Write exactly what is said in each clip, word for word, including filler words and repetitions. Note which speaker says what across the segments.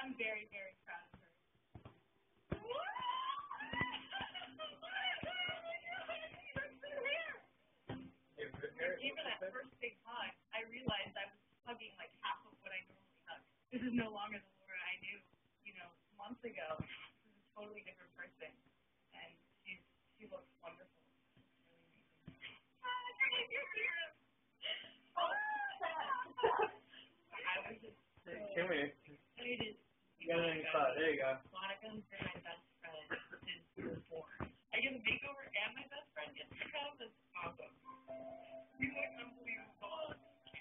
Speaker 1: I'm very, very proud of her. Even that first big hug, I realized I was hugging like half of what I normally hug. This is no longer the Laura I knew, you know, months ago. This is a totally different person, and she she looks wonderful.
Speaker 2: Come here.
Speaker 1: Excited.
Speaker 2: You got any spot? There you go.
Speaker 1: Monica's been my best friend since we were born. I get a makeover and my best friend gets to come. That's awesome. You look unbelievable.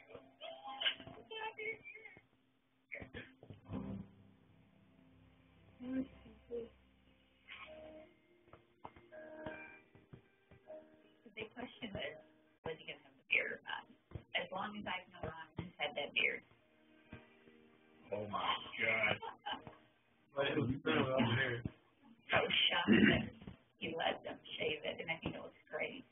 Speaker 1: The big question was, was he going to have the beard or not? As long as I've known him, he's had that beard.
Speaker 3: Oh my God.
Speaker 2: But it was still over there.
Speaker 1: I was shocked that he let them shave it, and I think it looks great.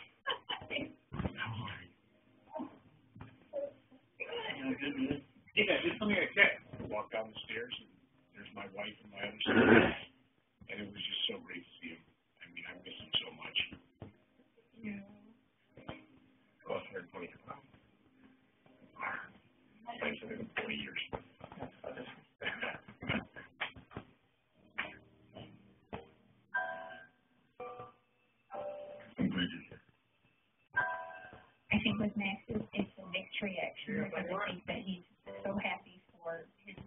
Speaker 3: Yeah, just come here. Okay. I walked down the stairs, and there's my wife and my other son, and it was just so great to see him. I mean, I miss him so much.
Speaker 1: Yeah.
Speaker 3: Well, one hundred twenty pounds. Thanks for the forty years.
Speaker 1: I think with Max, it's, it's a victory, actually, because I think that he's